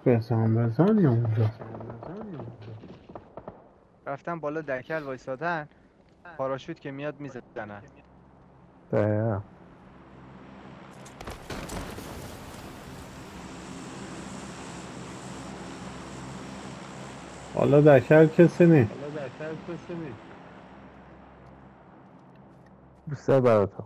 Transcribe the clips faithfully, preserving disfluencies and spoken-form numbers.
بزن بزن یا اونجا. رفتن بالا دکل وایسادن، پاراشوت که میاد میزنن. دقیقا. حالا دکر کسی نی. بیشتر براتون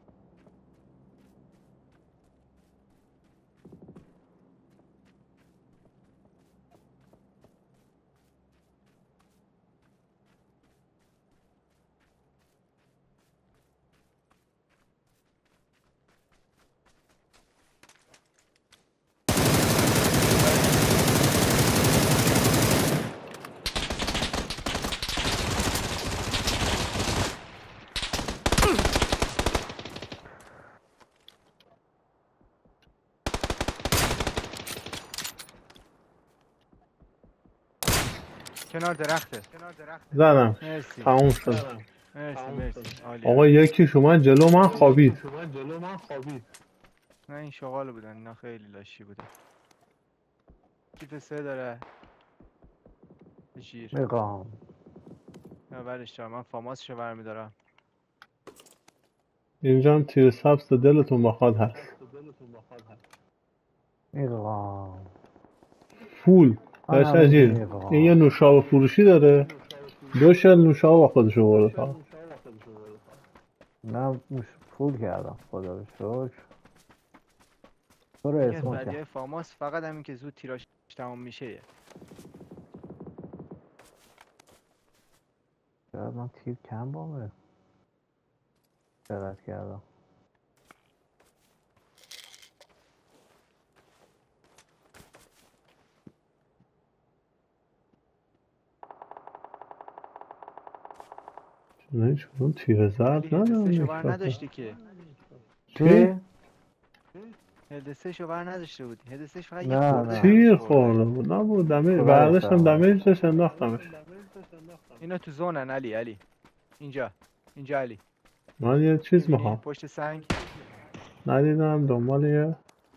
کنار درخته. زدم. مرسی تموم شد. مرسی مرسی عالی. آقا یکیش اومد جلو من خوابید. نه این شغال بودن، اینا خیلی لاشی بودن. کیف سه داره شیر. میقام نه برش دارم، من فاماسشو برمیدارم. اینجا هم تیر سبز دلتون بخواد هست. میقام فول من داشت همینجا عجیل. این یه میقام نوشابه فروشی داره. دو شل نوشابه با خودش برده فقط. من مش پول کردم خدا رو شکر. برو یکی از اسمو بعدی های کرد فاماس فقط همین که زود تیراش تمام میشه. شاید من تیر کم بامه دقت کردم. نه چون تیر زرد ولی هد سه ندارم شو بر نکرده. نداشتی که. چی؟ هد سه شو بر نداشته بودی. هد سه فقط یه نه خورده نه دمش تیر خورده. خورده بود. نبود دمیج خدا برداشتم بهتر دمیج داشت انداختمش. اینا تو زونن علی. علی اینجا اینجا علی. من یه چیز میبینی میخوام. پشت سنگ. ندیدم دنبال یه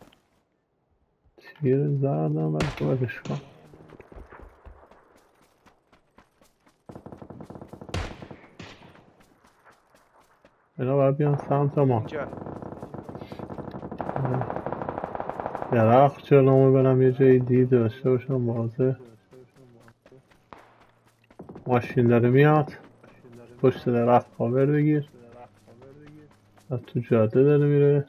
تیر زردم ولی خودش کن. اینا باید بیان سمت ما. اینجا درخت جلومو برم یه جایی دید داشته باشم واضح. ماشین داره میاد. پشت درخت کاور بگیر. از تو جاده داره میره.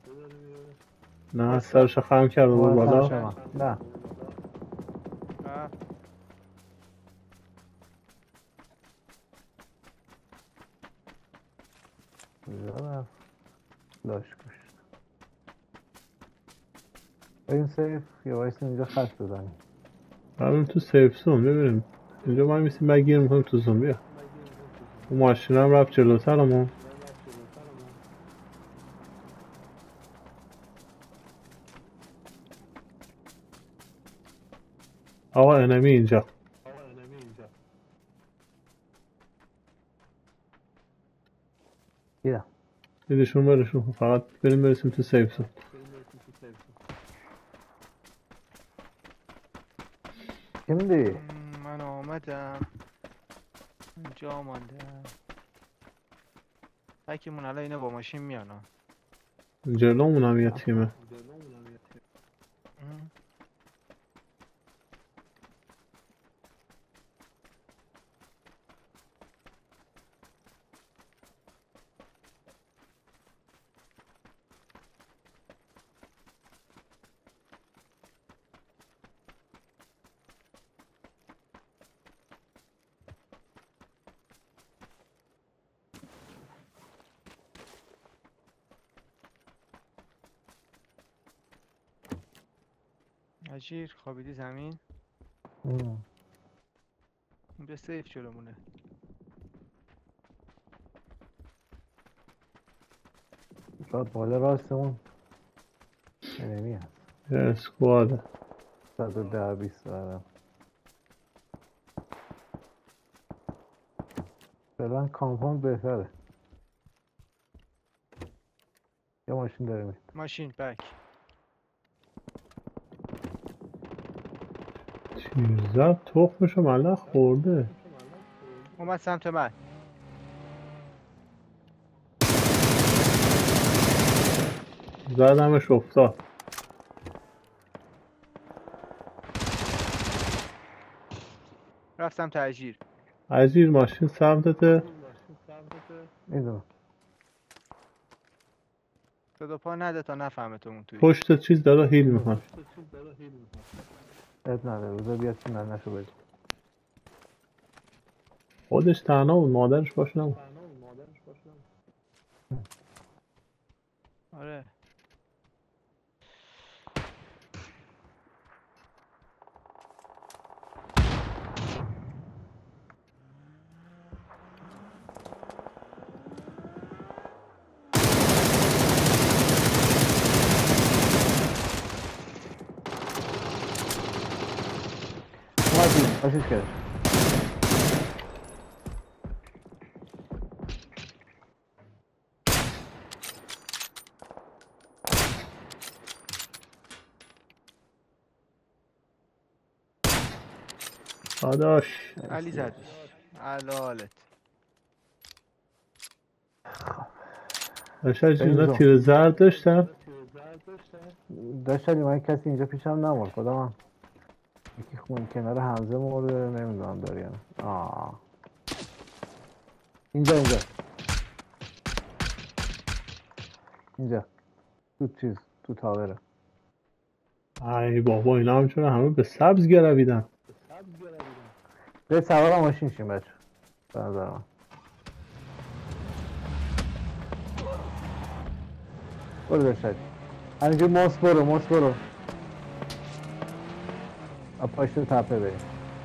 نه سرشو خم کرده بود اومد بالا. سمت من نه آه. کجا رفت لاش کشت. بریم سیف یه وایس اینجا خط بزنیم. بریم تو سیف زون ببینیم. اینجا ما میسیم بگیر میکنیم تو زون. بیا اون ماشین هم رفت جلوترمون. آقا انمی اینجا. دیدم دیدشون برشون فقط بریم برسیم تو سیف زون. کی میدی؟ م، من آمدم اینجا ماندم. بکمون الان اینا با ماشین میان ها. جلومون هم یه تیمه. م. عجیر خوابیدی زمین. ام. اینجا سیف جلومونه. شاید بالا راستمون انمی هست. یه اسکواده. صد و ده بیست دارم. فعلا کامپاند بهتره. یه ماشین داره میاد. ماشین بک. تیر زد تخمشو ملخ خورده. اومد سمت من. زدمش افتاد. رفت سمت اجیر. اجیر ماشین سمتته. میدونم. صدا پا نده تا نفهمه تو اون توی. پشت چیز داره هیل میکنه. اب نداره بذار بیاد که من نشو بزن. خودش تنها بود مادرش باش نبود. آره. اومدی آشیش کرد. داداش علی زدش. حلالت. باشد جونا تیر زرد داشتن. داشتم من کسی اینجا پیشم نمورد خدا من. یکی خون کنار حمزه مرده نمیدونم داری یا نه. آه. اینجا اینجا اینجا تو چیز تو تاوره. ای بابا اینا هم چون همه به سبز گرویدن. به سوار ماشین شیم بچه به نظر من. برو داشتید همینجور موس برو موس برو از پاشت تپه بریم.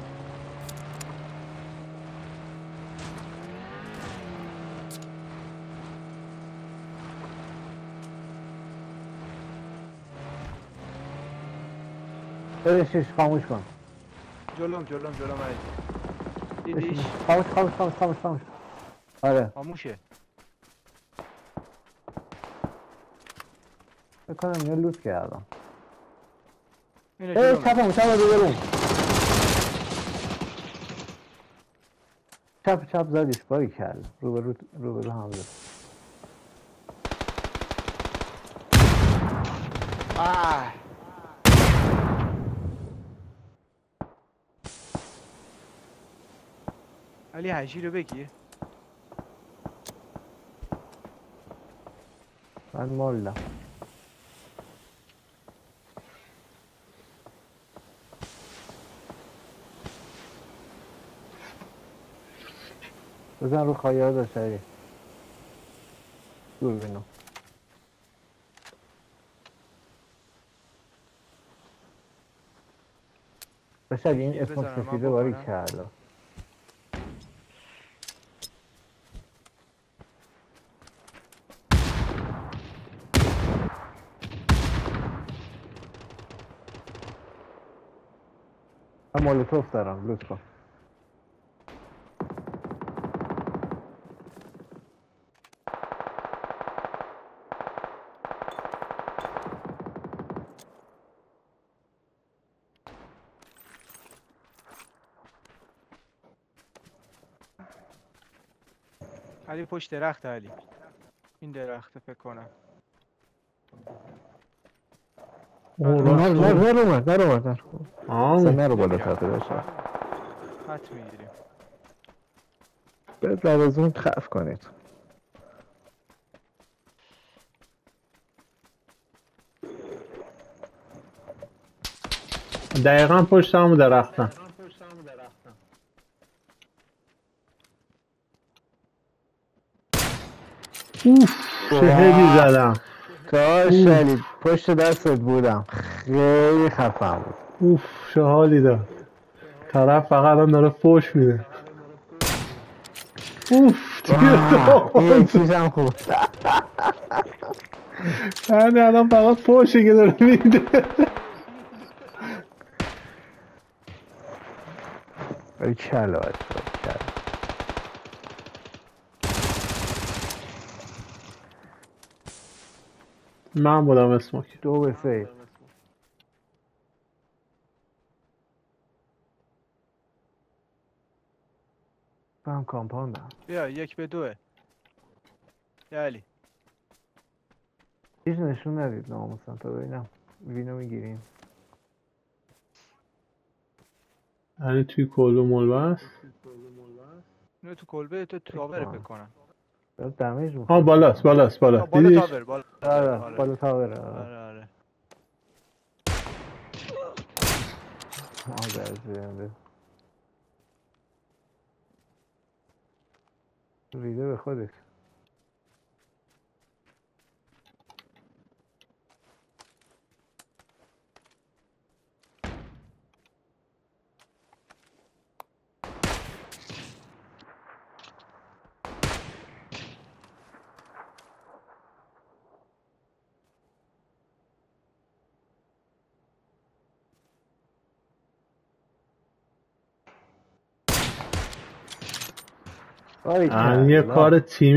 برشش خاموش کن. جلوم جلوم جلوم علی. دیدیش؟ خاموش خاموش خاموش خاموش خاموش. آره خاموشه. بکنم اینو لوت کردم. اینو ای جلوم. چپم چپ رو برون. چپ چپ زدیش باری کرد رو به رو رو به رو حمزه. آه. علی حجی رو بگیر. من مالم. بزن رو خواهی داشته دور بینم. باشد این اسم بذارم من سفیده باری بکنم. کرده. من مولوتوف دارم لطف کن. علی پشت درخت علی. این درخت فکر کنم. اوه نه راست نه اومد. نه اومد نه اومد نه آه سمه رو بالا تاته داشته. خط میگیریم. باید بعد از اون خف کنید. دقیقا پشت همون درختن. اوف چهلی زدم. کاش علی پشت دستت بودم خیلی خفم بود. اوف چه حالی داد. طرف فقط هم داره فوش میده. اوف تیر این داد. چیزم خوب. همین الان فقط فوشه که داره میده. ای کلا بچه کلا. من بودم اسموک. دو به سه. فهم کامپاندم. بیا یک به دوه. یا علی هیچ نشون ندید ناموسن تا ببینم وینو میگیریم. یعنی توی کلو ملو است. اینو تو کلبه تو تاور کنم. بکنم. داره دمیج ها میکنه. بالاست بالاست بالا بالا دیدیش؟ تاور بالا. آره آره بالا تاوره. آره آره آره. آره زنده. ریده به خودش. یه کار تیم